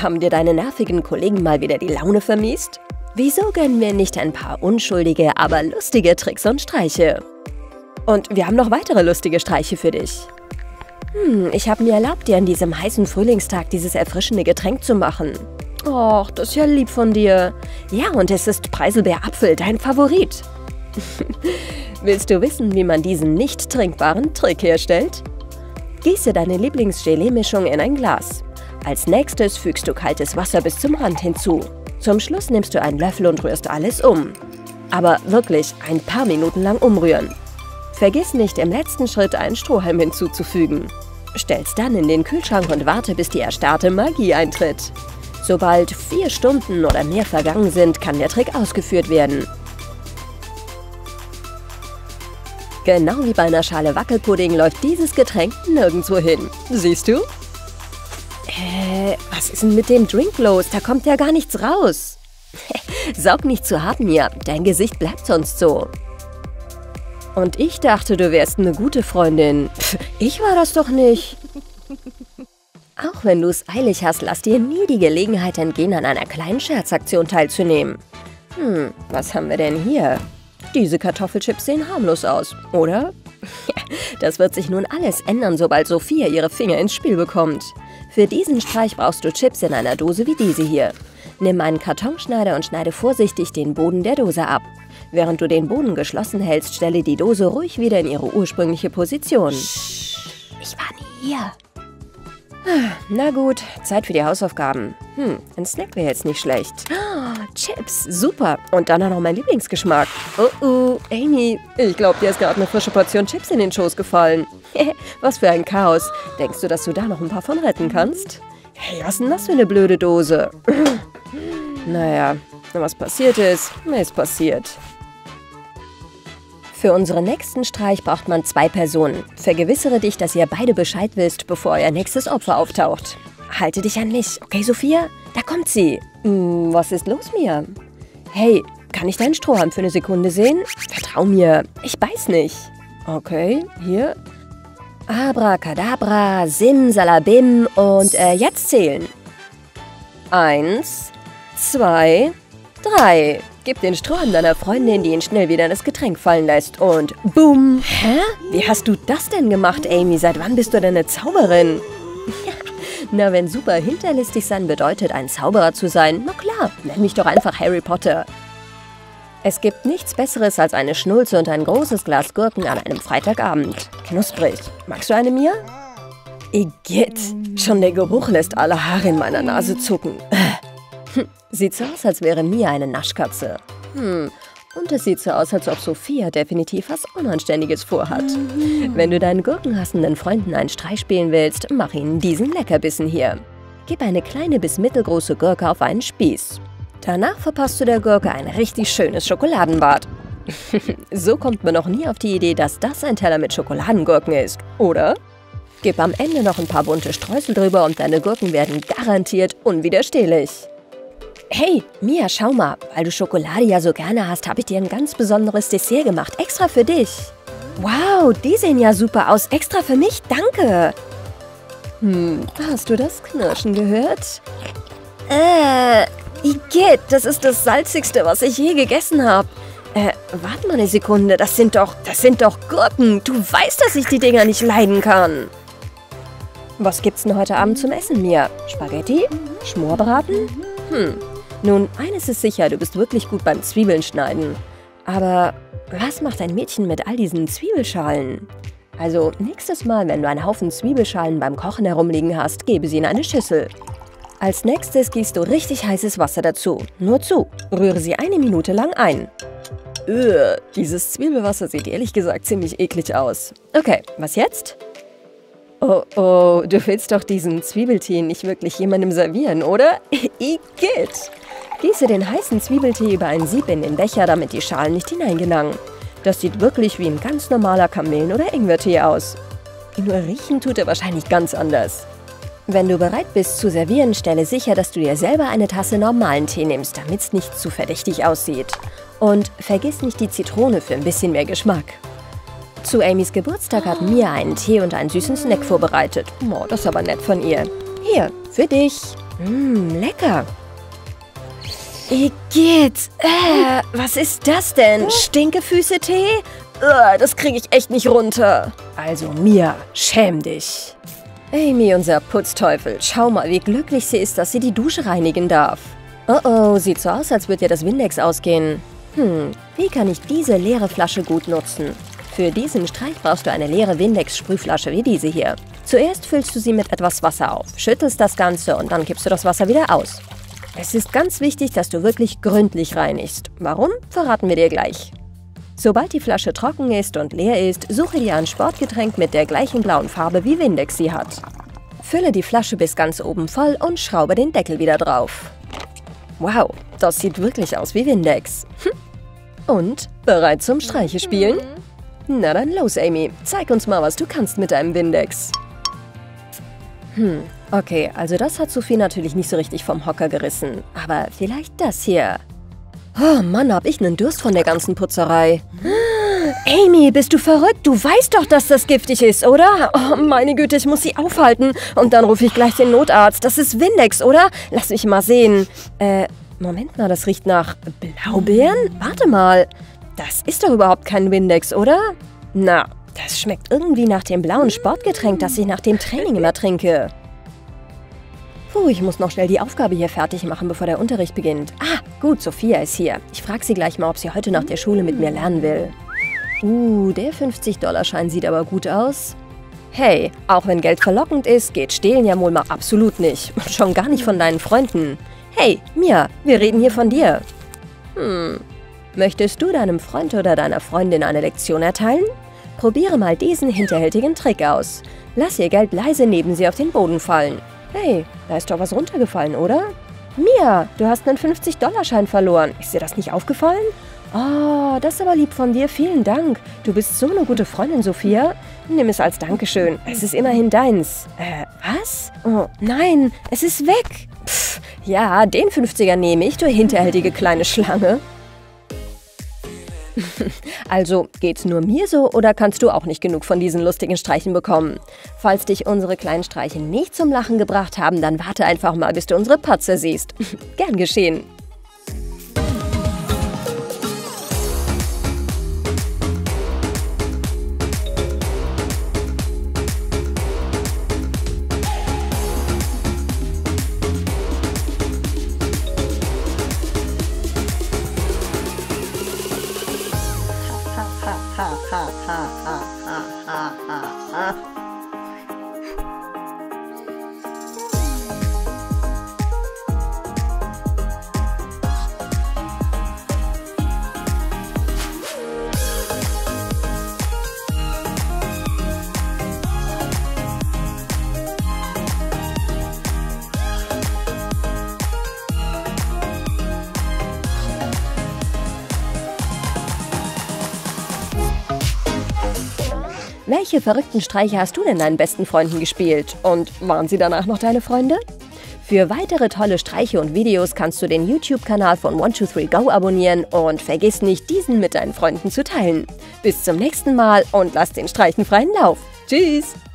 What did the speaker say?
Haben dir deine nervigen Kollegen mal wieder die Laune vermiest? Wieso gönnen wir nicht ein paar unschuldige, aber lustige Tricks und Streiche? Und wir haben noch weitere lustige Streiche für dich. Ich habe mir erlaubt, dir an diesem heißen Frühlingstag dieses erfrischende Getränk zu machen. Och, das ist ja lieb von dir. Ja, und es ist Preiselbeerapfel, dein Favorit. Willst du wissen, wie man diesen nicht trinkbaren Trick herstellt? Gieße deine Lieblingsgelee-Mischung in ein Glas. Als nächstes fügst du kaltes Wasser bis zum Rand hinzu. Zum Schluss nimmst du einen Löffel und rührst alles um. Aber wirklich ein paar Minuten lang umrühren. Vergiss nicht, im letzten Schritt einen Strohhalm hinzuzufügen. Stell's dann in den Kühlschrank und warte, bis die erstarrte Magie eintritt. Sobald 4 Stunden oder mehr vergangen sind, kann der Trick ausgeführt werden. Genau wie bei einer Schale Wackelpudding läuft dieses Getränk nirgendwo hin. Siehst du? Was ist denn mit dem Drink los? Da kommt ja gar nichts raus. Saug nicht zu hart, Mia. Dein Gesicht bleibt sonst so. Und ich dachte, du wärst eine gute Freundin. Ich war das doch nicht. Auch wenn du es eilig hast, lass dir nie die Gelegenheit entgehen, an einer kleinen Scherzaktion teilzunehmen. Was haben wir denn hier? Diese Kartoffelchips sehen harmlos aus, oder? Das wird sich nun alles ändern, sobald Sophia ihre Finger ins Spiel bekommt. Für diesen Streich brauchst du Chips in einer Dose wie diese hier. Nimm einen Kartonschneider und schneide vorsichtig den Boden der Dose ab. Während du den Boden geschlossen hältst, stelle die Dose ruhig wieder in ihre ursprüngliche Position. Ich war nie hier. Na gut, Zeit für die Hausaufgaben. Ein Snack wäre jetzt nicht schlecht. Chips, super. Und dann auch noch mein Lieblingsgeschmack. Oh, Amy, ich glaube, dir ist gerade eine frische Portion Chips in den Schoß gefallen. Was für ein Chaos. Denkst du, dass du da noch ein paar von retten kannst? Hey, was ist denn das für eine blöde Dose? Naja, was passiert ist passiert. Für unseren nächsten Streich braucht man 2 Personen. Vergewissere dich, dass ihr beide Bescheid wisst, bevor euer nächstes Opfer auftaucht. Halte dich an mich, okay, Sophia? Da kommt sie. Was ist los, Mia? Hey, kann ich deinen Strohhalm für eine Sekunde sehen? Vertrau mir, ich beiß nicht. Okay, hier. Abracadabra, Simsalabim und jetzt zählen. 1, 2, 3. Gib den Strohhalm deiner Freundin, die ihn schnell wieder in das Getränk fallen lässt. Und boom. Hä? Wie hast du das denn gemacht, Amy? Seit wann bist du denn eine Zauberin? Na, wenn super hinterlistig sein bedeutet, ein Zauberer zu sein, na klar, nenn mich doch einfach Harry Potter. Es gibt nichts Besseres als eine Schnulze und ein großes Glas Gurken an einem Freitagabend. Knusprig. Magst du eine, Mia? Igitt. Schon der Geruch lässt alle Haare in meiner Nase zucken. Sieht so aus, als wäre Mia eine Naschkatze. Und es sieht so aus, als ob Sophia definitiv was Unanständiges vorhat. Wenn du deinen gurkenhassenden Freunden einen Streich spielen willst, mach ihnen diesen Leckerbissen hier. Gib eine kleine bis mittelgroße Gurke auf einen Spieß. Danach verpasst du der Gurke ein richtig schönes Schokoladenbad. So kommt man noch nie auf die Idee, dass das ein Teller mit Schokoladengurken ist, oder? Gib am Ende noch ein paar bunte Streusel drüber und deine Gurken werden garantiert unwiderstehlich. Hey, Mia, schau mal, weil du Schokolade ja so gerne hast, habe ich dir ein ganz besonderes Dessert gemacht, extra für dich. Wow, die sehen ja super aus, extra für mich, danke. Hast du das Knirschen gehört? Igitt, das ist das Salzigste, was ich je gegessen habe. Warte mal eine Sekunde, das sind doch Gurken. Du weißt, dass ich die Dinger nicht leiden kann. Was gibt's denn heute Abend zum Essen, Mia? Spaghetti? Schmorbraten? Nun, eines ist sicher, du bist wirklich gut beim Zwiebeln schneiden. Aber was macht ein Mädchen mit all diesen Zwiebelschalen? Also, nächstes Mal, wenn du einen Haufen Zwiebelschalen beim Kochen herumliegen hast, gebe sie in eine Schüssel. Als nächstes gießt du richtig heißes Wasser dazu. Nur zu. Rühre sie 1 Minute lang ein. Dieses Zwiebelwasser sieht ehrlich gesagt ziemlich eklig aus. Okay, was jetzt? Oh, du willst doch diesen Zwiebeltee nicht wirklich jemandem servieren, oder? Igitt! Gieße den heißen Zwiebeltee über ein Sieb in den Becher, damit die Schalen nicht hineingelangen. Das sieht wirklich wie ein ganz normaler Kamillen- oder Ingwertee aus. Nur riechen tut er wahrscheinlich ganz anders. Wenn du bereit bist zu servieren, stelle sicher, dass du dir selber eine Tasse normalen Tee nimmst, damit es nicht zu verdächtig aussieht. Und vergiss nicht die Zitrone für ein bisschen mehr Geschmack. Zu Amys Geburtstag hat Mia einen Tee und einen süßen Snack vorbereitet. Oh, das ist aber nett von ihr. Hier, für dich. Lecker. Igitt, was ist das denn? Stinkefüße-Tee? Das kriege ich echt nicht runter. Also Mia, schäm dich. Amy, unser Putzteufel, schau mal, wie glücklich sie ist, dass sie die Dusche reinigen darf. Oh, sieht so aus, als würde ihr das Windex ausgehen. Wie kann ich diese leere Flasche gut nutzen? Für diesen Streich brauchst du eine leere Windex-Sprühflasche wie diese hier. Zuerst füllst du sie mit etwas Wasser auf, schüttelst das Ganze und dann kippst du das Wasser wieder aus. Es ist ganz wichtig, dass du wirklich gründlich reinigst. Warum? Verraten wir dir gleich. Sobald die Flasche trocken ist und leer ist, suche dir ein Sportgetränk mit der gleichen blauen Farbe wie Windex sie hat. Fülle die Flasche bis ganz oben voll und schraube den Deckel wieder drauf. Wow, das sieht wirklich aus wie Windex. Und, bereit zum Streiche spielen? Na dann los, Amy. Zeig uns mal, was du kannst mit deinem Windex. Okay, also das hat Sophie natürlich nicht so richtig vom Hocker gerissen. Aber vielleicht das hier. Oh Mann, hab ich einen Durst von der ganzen Putzerei. Amy, bist du verrückt? Du weißt doch, dass das giftig ist, oder? Oh, meine Güte, ich muss sie aufhalten. Und dann rufe ich gleich den Notarzt. Das ist Windex, oder? Lass mich mal sehen. Moment mal, das riecht nach Blaubeeren? Warte mal. Das ist doch überhaupt kein Windex, oder? Na, das schmeckt irgendwie nach dem blauen Sportgetränk, das ich nach dem Training immer trinke. Ich muss noch schnell die Aufgabe hier fertig machen, bevor der Unterricht beginnt. Gut, Sophia ist hier. Ich frage sie gleich mal, ob sie heute nach der Schule mit mir lernen will. Der 50-Dollar-Schein sieht aber gut aus. Hey, auch wenn Geld verlockend ist, geht Stehlen ja wohl mal absolut nicht. Schon gar nicht von deinen Freunden. Hey, Mia, wir reden hier von dir. Möchtest du deinem Freund oder deiner Freundin eine Lektion erteilen? Probiere mal diesen hinterhältigen Trick aus. Lass ihr Geld leise neben sie auf den Boden fallen. Hey, da ist doch was runtergefallen, oder? Mia, du hast einen 50-Dollar-Schein verloren. Ist dir das nicht aufgefallen? Oh, das ist aber lieb von dir. Vielen Dank. Du bist so eine gute Freundin, Sophia. Nimm es als Dankeschön. Es ist immerhin deins. Was? Oh, nein, es ist weg. Ja, den 50er nehme ich, du hinterhältige kleine Schlange. Also, geht's nur mir so oder kannst du auch nicht genug von diesen lustigen Streichen bekommen? Falls dich unsere kleinen Streiche nicht zum Lachen gebracht haben, dann warte einfach mal, bis du unsere Patze siehst. Gern geschehen. Welche verrückten Streiche hast du denn deinen besten Freunden gespielt? Und waren sie danach noch deine Freunde? Für weitere tolle Streiche und Videos kannst du den YouTube-Kanal von 123Go abonnieren und vergiss nicht, diesen mit deinen Freunden zu teilen. Bis zum nächsten Mal und lass den Streichen freien Lauf. Tschüss!